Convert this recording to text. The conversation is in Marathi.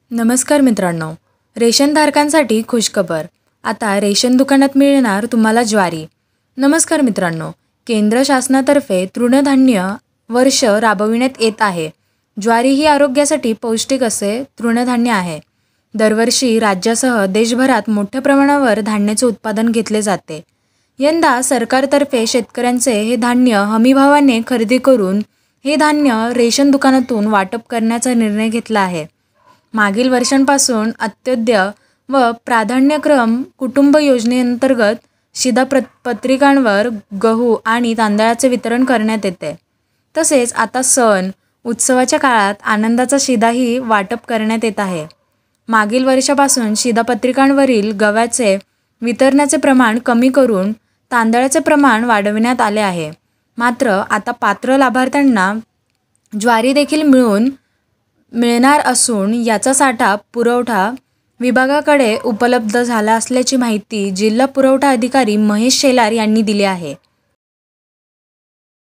नमस्कार मित्रांनो, रेशनधारकांसाठी खुशखबर. आता रेशन दुकानात मिळणार तुम्हाला ज्वारी. नमस्कार मित्रांनो, केंद्र शासनातर्फे तृणधान्य वर्ष राबविण्यात येत आहे. ज्वारी ही आरोग्यासाठी पौष्टिक असे तृणधान्य आहे. दरवर्षी राज्यासह देशभरात मोठ्या प्रमाणावर धान्याचे उत्पादन घेतले जाते. यंदा सरकारतर्फे शेतकऱ्यांचे हे धान्य हमीभावाने खरेदी करून हे धान्य रेशन दुकानातून वाटप करण्याचा निर्णय घेतला आहे. मागील वर्षांपासून अंत्योदय व प्राधान्यक्रम कुटुंब योजनेअंतर्गत शिधापत्रिकांवर गहू आणि तांदळाचे वितरण करण्यात येते. तसेच आता सण उत्सवाच्या काळात आनंदाचा शिधाही वाटप करण्यात येत आहे. मागील वर्षापासून शिधापत्रिकांवरील गव्हाचे वितरणाचे प्रमाण कमी करून तांदळाचे प्रमाण वाढविण्यात आले आहे. मात्र आता पात्र लाभार्थ्यांना ज्वारी देखील मिळणार असून याचा साठा पुरवठा विभागाकडे उपलब्ध झाला असल्याची माहिती जिल्हा पुरवठा अधिकारी महेश शेलार यांनी दिली आहे.